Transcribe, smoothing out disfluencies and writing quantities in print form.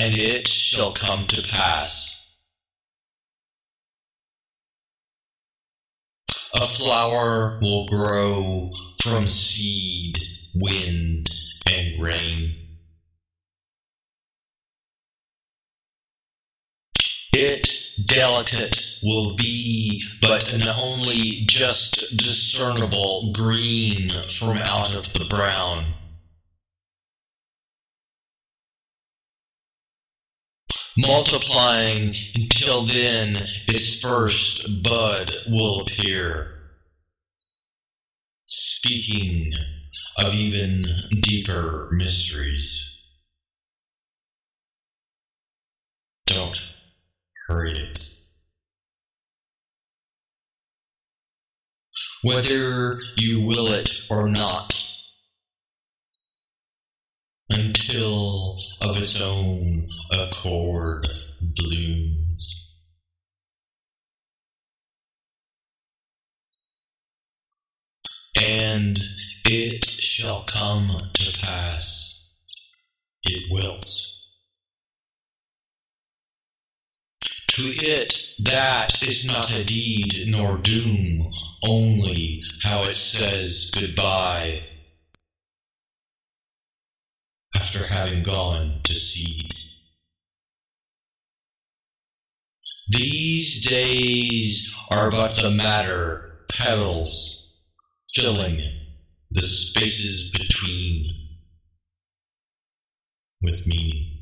and it shall come to pass. A flower will grow from seed, wind, and rain. It delicate will be, but an only just discernible green from out of the brown. Multiplying until then its first bud will appear, speaking of even deeper mysteries. Don't hurry it. Whether you will it or not, until of its own accord blooms. And it shall come to pass, it wills. To it that is not a deed nor doom, only how it says goodbye after having gone to seed. These days are but the matter, petals, filling the spaces between with meaning.